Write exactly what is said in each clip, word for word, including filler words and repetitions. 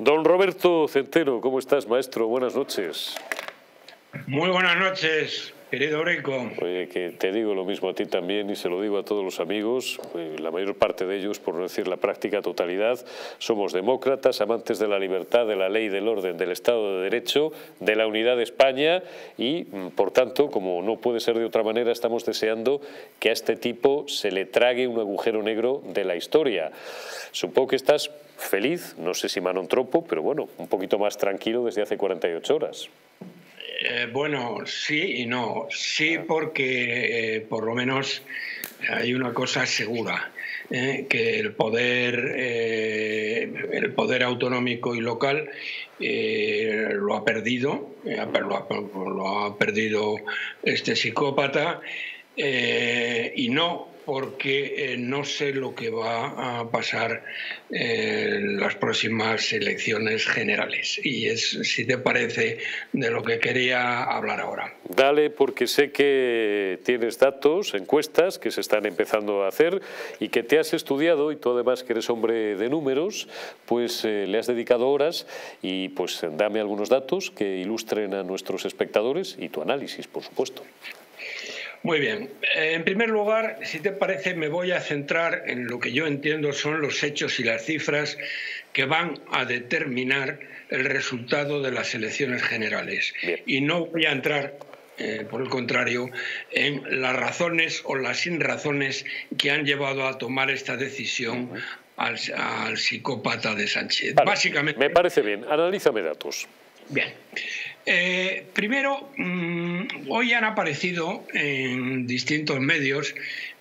Don Roberto Centeno, ¿cómo estás, maestro? Buenas noches. Muy buenas noches, querido Rico. Oye, que te digo lo mismo a ti también y se lo digo a todos los amigos, eh, la mayor parte de ellos, por no decir la práctica totalidad, somos demócratas, amantes de la libertad, de la ley, del orden, del Estado de Derecho, de la unidad de España y, por tanto, como no puede ser de otra manera, estamos deseando que a este tipo se le trague un agujero negro de la historia. Supongo que estás feliz, no sé si mano en tropo, pero bueno, un poquito más tranquilo desde hace cuarenta y ocho horas. Eh, bueno, sí y no. Sí, porque eh, por lo menos hay una cosa segura, eh, que el poder, eh, el poder autonómico y local eh, lo ha perdido, eh, lo, ha, lo ha perdido este psicópata, eh, y no porque eh, no sé lo que va a pasar en las próximas elecciones generales. Y es, si te parece, de lo que quería hablar ahora. Dale, porque sé que tienes datos, encuestas que se están empezando a hacer y que te has estudiado, y tú además que eres hombre de números, pues eh, le has dedicado horas y pues dame algunos datos que ilustren a nuestros espectadores y tu análisis, por supuesto. Muy bien. En primer lugar, si te parece, me voy a centrar en lo que yo entiendo son los hechos y las cifras que van a determinar el resultado de las elecciones generales. Bien. Y no voy a entrar, eh, por el contrario, en las razones o las sinrazones que han llevado a tomar esta decisión uh-huh. al, al psicópata de Sánchez. Vale. Básicamente. Me parece bien. Analízame datos. Bien. Eh, primero, mmm, hoy han aparecido en distintos medios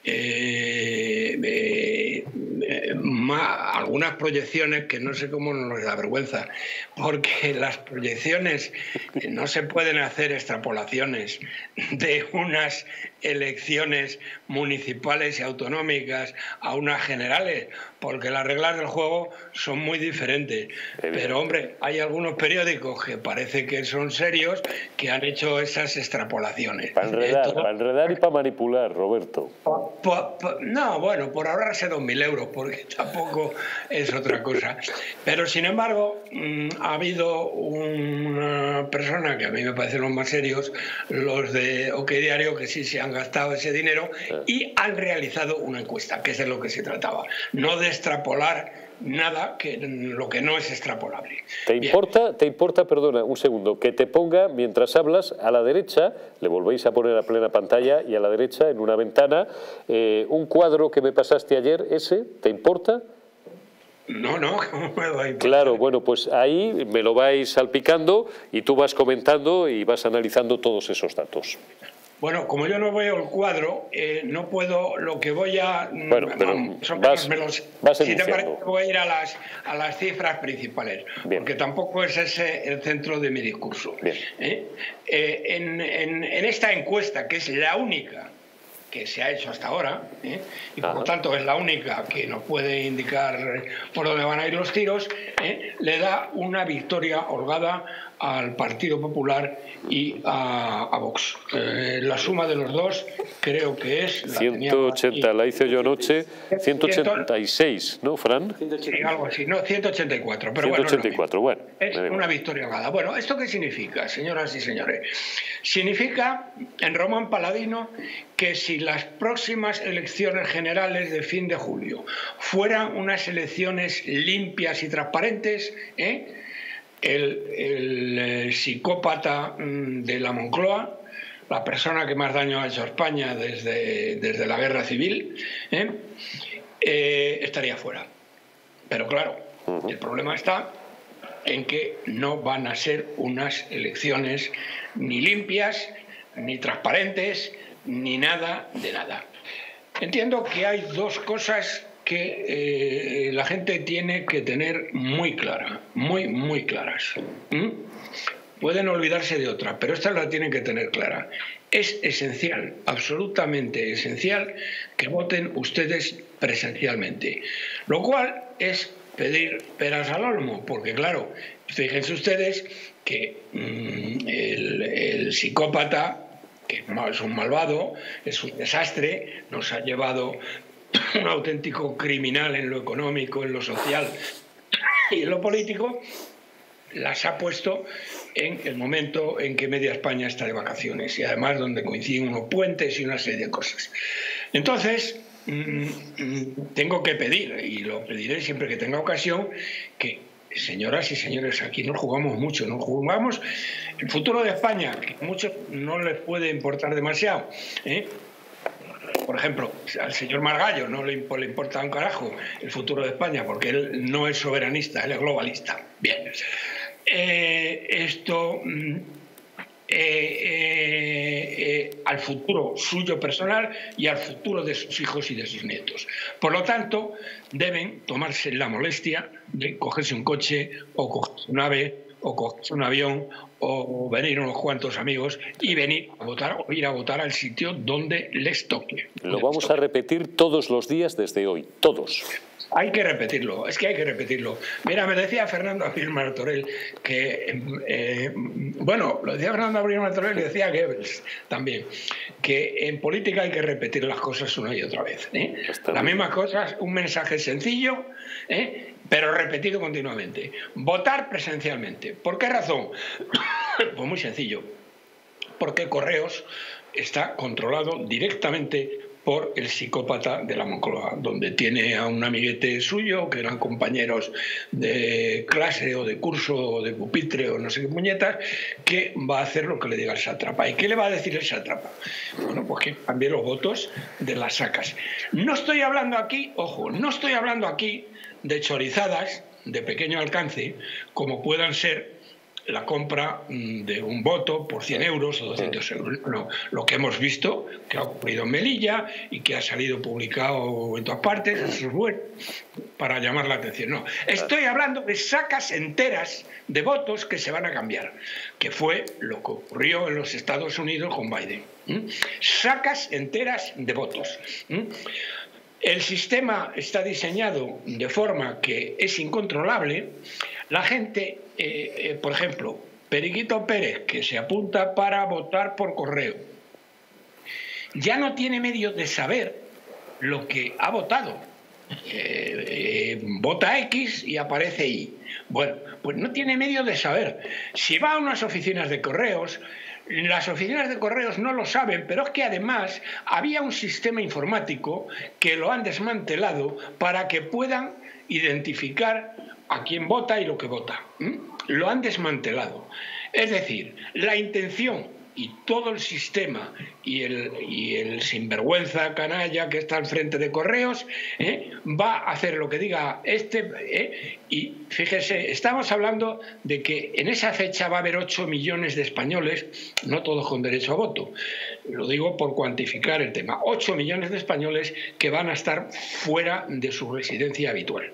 eh, eh, eh, ma, algunas proyecciones que no sé cómo nos da vergüenza, porque las proyecciones no se pueden hacer extrapolaciones de unas elecciones municipales y autonómicas a unas generales, porque las reglas del juego son muy diferentes. Pero hombre, hay algunos periódicos que parece que son serios que han hecho esas extrapolaciones. Para enredar, Esto, para enredar y para manipular, Roberto. Po, po, po, no, bueno, por ahorrarse dos mil euros, porque tampoco es otra cosa. Pero sin embargo, mmm, ha habido una persona que a mí me parecen los más serios, los de OK Diario, que sí se han gastado ese dinero y han realizado una encuesta, que es de lo que se trataba. No de extrapolar nada, que lo que no es extrapolable. ¿Te importa, te importa, perdona, un segundo, que te ponga, mientras hablas, a la derecha, le volvéis a poner a plena pantalla, y a la derecha, en una ventana, eh, un cuadro que me pasaste ayer, ese, ¿te importa? No, no, ¿cómo me va a importar? Claro, bueno, pues ahí me lo vais salpicando y tú vas comentando y vas analizando todos esos datos. Bueno, como yo no veo el cuadro, eh, no puedo, lo que voy a... Bueno, pero son vas, me los, vas si te parece, voy a ir a las, a las cifras principales, Bien. porque tampoco es ese el centro de mi discurso. ¿Eh? Eh, en, en, en esta encuesta, que es la única que se ha hecho hasta ahora, ¿eh? y por lo tanto es la única que nos puede indicar por dónde van a ir los tiros, ¿eh? le da una victoria holgada al Partido Popular y a, a Vox. Eh, la suma de los dos creo que es... La ciento ochenta, la hice yo anoche, ciento ochenta y seis, ¿no, Fran? Sí, algo así, no, ciento ochenta y cuatro, pero ciento ochenta y cuatro, bueno, bueno. Es una victoria holgada. Bueno, ¿esto qué significa, señoras y señores? Significa, en Román Paladino, que si las próximas elecciones generales de fin de julio fueran unas elecciones limpias y transparentes, ¿eh? El, el, el psicópata de la Moncloa, la persona que más daño ha hecho a España desde, desde la guerra civil, ¿eh? Eh, estaría fuera. Pero claro, el problema está en que no van a ser unas elecciones ni limpias, ni transparentes, ni nada de nada. Entiendo que hay dos cosas que eh, la gente tiene que tener muy clara, muy, muy claras. ¿Mm? Pueden olvidarse de otra, pero esta la tienen que tener clara. Es esencial, absolutamente esencial, que voten ustedes presencialmente. Lo cual es pedir peras al olmo, porque claro, fíjense ustedes que mmm, el, el psicópata, que es un malvado, es un desastre, nos ha llevado un auténtico criminal en lo económico, en lo social, y en lo político las ha puesto en el momento en que media España está de vacaciones y además donde coinciden unos puentes y una serie de cosas. Entonces, tengo que pedir, y lo pediré siempre que tenga ocasión, que, señoras y señores, aquí nos jugamos mucho, nos jugamos el futuro de España, que a muchos no les puede importar demasiado, ¿eh? Por ejemplo, al señor Margallo no le importa un carajo el futuro de España porque él no es soberanista, él es globalista. Bien, eh, esto... Eh, eh, eh, al futuro suyo personal y al futuro de sus hijos y de sus nietos. Por lo tanto, deben tomarse la molestia de cogerse un coche o cogerse un ave o cogerse un avión o venir unos cuantos amigos y venir a votar o ir a votar al sitio donde les toque. Lo vamos a repetir todos los días desde hoy, todos. Hay que repetirlo, es que hay que repetirlo. Mira, me decía Fernando Abril Martorell que, eh, bueno, lo decía Fernando Abril Martorell y decía Goebbels también, que en política hay que repetir las cosas una y otra vez, ¿eh? Las mismas cosas, un mensaje sencillo, ¿eh? pero repetido continuamente. Votar presencialmente. ¿Por qué razón? Pues muy sencillo. Porque Correos está controlado directamente por el psicópata de la Moncloa, donde tiene a un amiguete suyo, que eran compañeros de clase o de curso o de pupitre o no sé qué puñetas, que va a hacer lo que le diga el sátrapa. ¿Y qué le va a decir el sátrapa? Bueno, pues que cambie los votos de las sacas. No estoy hablando aquí, ojo, no estoy hablando aquí de chorizadas de pequeño alcance, como puedan ser la compra de un voto por cien euros o doscientos euros. No, lo que hemos visto, que ha ocurrido en Melilla y que ha salido publicado en todas partes, eso es bueno, para llamar la atención. No, estoy hablando de sacas enteras de votos que se van a cambiar, que fue lo que ocurrió en los Estados Unidos con Biden. ¿Mm? Sacas enteras de votos. ¿Mm? El sistema está diseñado de forma que es incontrolable. La gente, eh, eh, por ejemplo, Periquito Pérez, que se apunta para votar por correo, ya no tiene medio de saber lo que ha votado. Eh, eh, vota X y aparece Y. Bueno, pues no tiene medio de saber. Si va a unas oficinas de correos, las oficinas de correos no lo saben, pero es que además había un sistema informático que lo han desmantelado para que puedan identificar a quién vota y lo que vota. ¿Mm? Lo han desmantelado. Es decir, la intención y todo el sistema y el, y el sinvergüenza canalla que está al frente de Correos ¿eh? va a hacer lo que diga este ¿eh? y fíjese, estamos hablando de que en esa fecha va a haber ocho millones de españoles, no todos con derecho a voto, lo digo por cuantificar el tema, ocho millones de españoles que van a estar fuera de su residencia habitual.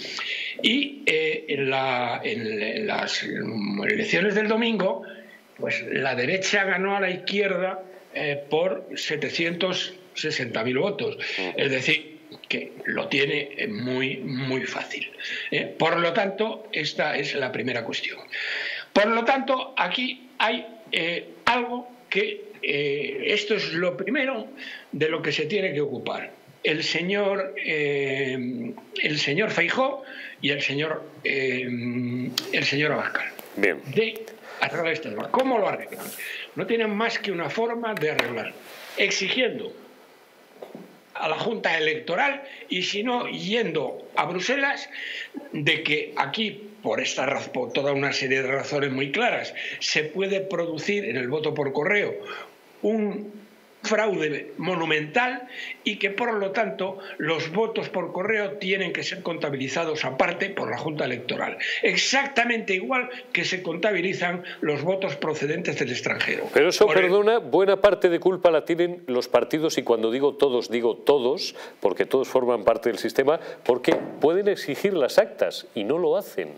Y eh, en, la, en las elecciones del domingo, pues la derecha ganó a la izquierda eh, por setecientos sesenta mil votos. Es decir, que lo tiene muy, muy fácil. ¿eh? Por lo tanto, esta es la primera cuestión. Por lo tanto, aquí hay eh, algo que, eh, esto es lo primero de lo que se tiene que ocupar. El señor, eh, el señor Feijóo y el señor, eh, el señor Abascal. Bien. De arreglar este tema. ¿Cómo lo arreglan? No tienen más que una forma de arreglar, exigiendo a la Junta Electoral y si no yendo a Bruselas de que aquí por esta razón, por toda una serie de razones muy claras se puede producir en el voto por correo un fraude monumental y que por lo tanto los votos por correo tienen que ser contabilizados aparte por la Junta Electoral, exactamente igual que se contabilizan los votos procedentes del extranjero. Pero eso, por perdona, el... buena parte de culpa la tienen los partidos, y cuando digo todos, digo todos, porque todos forman parte del sistema, porque pueden exigir las actas y no lo hacen.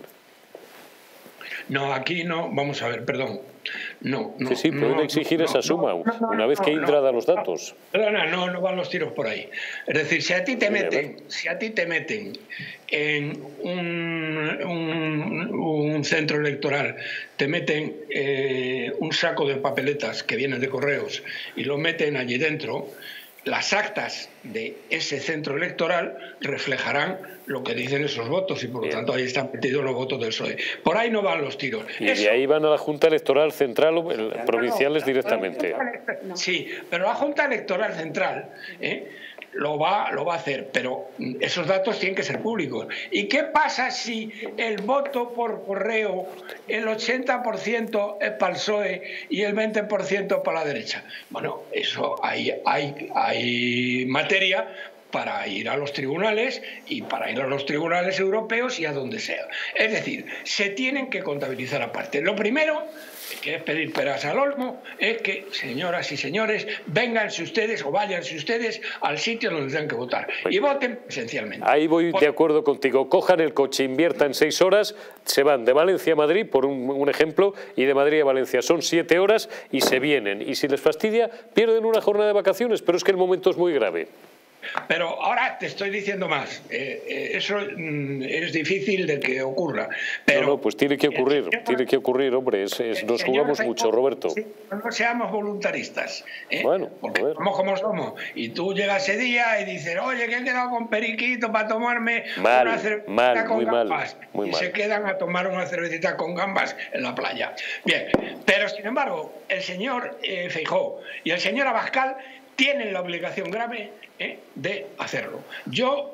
No, aquí no, vamos a ver, perdón. No, no, sí, sí, pueden no, exigir no, esa suma no, no, una vez no, que Indra no, da los datos. Perdona, no, no van los tiros por ahí. Es decir, si a ti te meten, si a ti te meten en un, un, un centro electoral, te meten eh, un saco de papeletas que vienen de correos y lo meten allí dentro, las actas de ese centro electoral reflejarán lo que dicen esos votos y por lo Bien. tanto ahí están metidos los votos del P S O E. Por ahí no van los tiros. Y Eso, de ahí van a la Junta Electoral Central o provinciales no, directamente. Sí, pero la Junta Electoral Central ¿eh? lo, va, lo va a hacer, pero esos datos tienen que ser públicos. ¿Y qué pasa si el voto por correo, el ochenta por ciento es para el P S O E y el veinte por ciento para la derecha? Bueno, eso hay, hay, hay materia para ir a los tribunales y para ir a los tribunales europeos y a donde sea. Es decir, se tienen que contabilizar aparte. Lo primero, que es pedir peras al olmo, es que, señoras y señores, vénganse ustedes o váyanse ustedes al sitio donde tengan que votar y voten presencialmente. Ahí voy de acuerdo contigo. Cojan el coche, inviertan seis horas, se van de Valencia a Madrid, por un, un ejemplo, y de Madrid a Valencia son siete horas y se vienen. Y si les fastidia, pierden una jornada de vacaciones, pero es que el momento es muy grave. Pero ahora te estoy diciendo más. Eh, eh, eso mm, es difícil de que ocurra. Pero no, no, pues tiene que ocurrir, señor, tiene que ocurrir, hombre. Es, es, nos jugamos señor, mucho, Roberto. Sí, no seamos voluntaristas. ¿eh? Bueno, porque somos como somos. Y tú llegas ese día y dices, oye, que he quedado con Periquito para tomarme mal, una cervecita mal, con muy gambas. Mal, muy y mal. se quedan a tomar una cervecita con gambas en la playa. Bien, pero sin embargo, el señor eh, Feijóo y el señor Abascal tienen la obligación grave ¿eh? de hacerlo. Yo,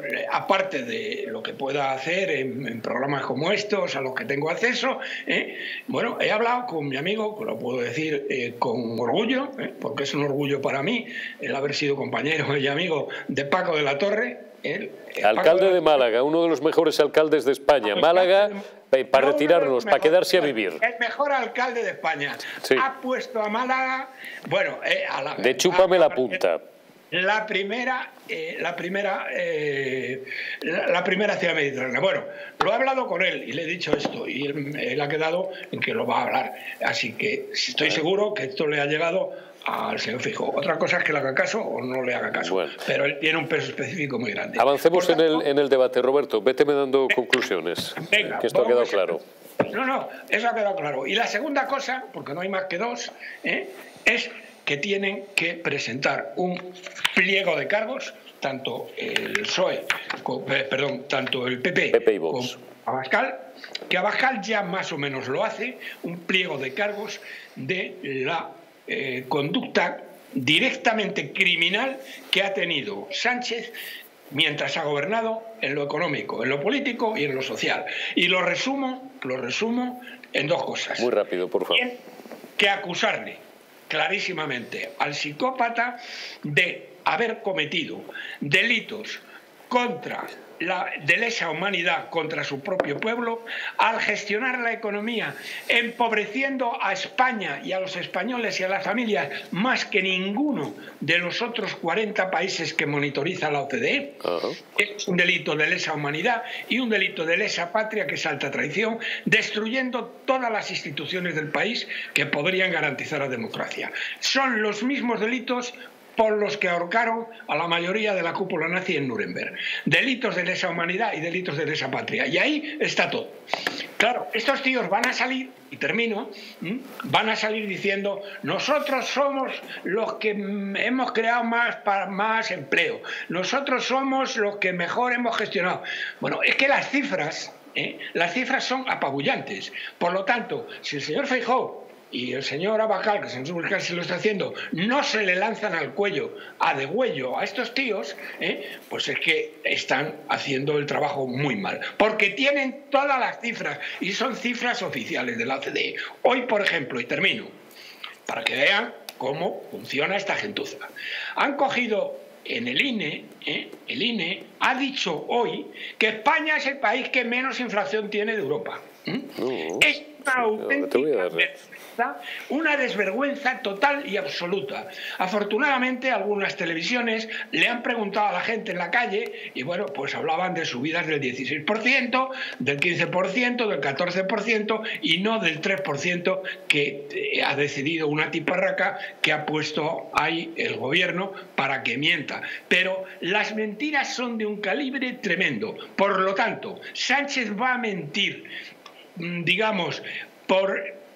aparte de lo que pueda hacer en, en programas como estos, a los que tengo acceso, ¿eh? bueno, he hablado con mi amigo, que lo puedo decir eh, con orgullo, ¿eh? porque es un orgullo para mí el haber sido compañero y amigo de Paco de la Torre. El, el alcalde de, de Málaga, uno de los mejores alcaldes de España. Málaga, de, para no, retirarnos, para quedarse a vivir. El mejor alcalde de España. Sí. Ha puesto a Málaga, bueno, eh, a la, de chúpame a, la punta. La primera, eh, la primera, eh, la, la primera ciudad mediterránea. Bueno, lo he hablado con él y le he dicho esto y él, él ha quedado en que lo va a hablar. Así que estoy seguro que esto le ha llegado al señor Feijóo. Otra cosa es que le haga caso o no le haga caso, bueno. pero él tiene un peso específico muy grande. Avancemos tanto, en, el, en el debate, Roberto. Véteme dando venga, conclusiones, venga, que esto ha quedado claro. No, no, eso ha quedado claro. Y la segunda cosa, porque no hay más que dos, ¿eh? es que tienen que presentar un pliego de cargos, tanto el P S O E, con, perdón, tanto el P P, P P y Vox, como Abascal, que Abascal ya más o menos lo hace, un pliego de cargos de la eh, conducta directamente criminal que ha tenido Sánchez mientras ha gobernado en lo económico, en lo político y en lo social. Y lo resumo, lo resumo en dos cosas. Muy rápido, por favor. Tienen que acusarle clarísimamente al psicópata de haber cometido delitos contra la, de lesa humanidad contra su propio pueblo, al gestionar la economía empobreciendo a España y a los españoles y a las familias más que ninguno de los otros cuarenta países que monitoriza la O C D E. Uh-huh. Es un delito de lesa humanidad y un delito de lesa patria, que es alta traición, destruyendo todas las instituciones del país que podrían garantizar la democracia. Son los mismos delitos por los que ahorcaron a la mayoría de la cúpula nazi en Nuremberg. Delitos de lesa humanidad y delitos de lesa patria. Y ahí está todo. Claro, estos tíos van a salir, y termino, van a salir diciendo: nosotros somos los que hemos creado más, más empleo, nosotros somos los que mejor hemos gestionado. Bueno, es que las cifras, ¿eh? las cifras son apabullantes. Por lo tanto, si el señor Feijóo y el señor Abascal, que se lo está haciendo, no se le lanzan al cuello, a degüello a estos tíos, ¿eh? pues es que están haciendo el trabajo muy mal. Porque tienen todas las cifras, y son cifras oficiales de la O C D E. Hoy, por ejemplo, y termino, para que vean cómo funciona esta gentuza. Han cogido en el I N E, ¿eh? el I N E ha dicho hoy que España es el país que menos inflación tiene de Europa. ¿Mm? No, es una auténtica vergüenza, una desvergüenza total y absoluta. Afortunadamente, algunas televisiones le han preguntado a la gente en la calle y bueno, pues hablaban de subidas del dieciséis por ciento, del quince por ciento, del catorce por ciento y no del tres por ciento que ha decidido una tiparraca que ha puesto ahí el gobierno para que mienta. Pero las mentiras son de un calibre tremendo. Por lo tanto, Sánchez va a mentir, digamos, por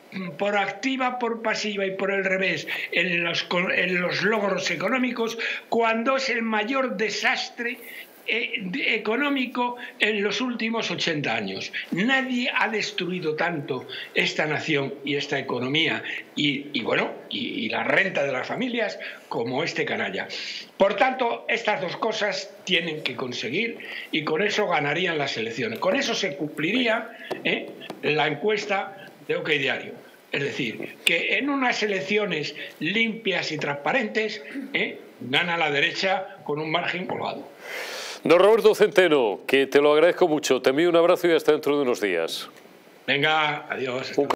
por activa, por pasiva y por el revés en los, en los logros económicos, cuando es el mayor desastre económico en los últimos ochenta años. Nadie ha destruido tanto esta nación y esta economía y, y bueno, y, y la renta de las familias como este canalla. Por tanto, estas dos cosas tienen que conseguir y con eso ganarían las elecciones. Con eso se cumpliría ¿eh? la encuesta de OK Diario. Es decir, que en unas elecciones limpias y transparentes ¿eh? gana la derecha con un margen holgado. Don Roberto Centeno, que te lo agradezco mucho. Te envío un abrazo y hasta dentro de unos días. Venga, adiós.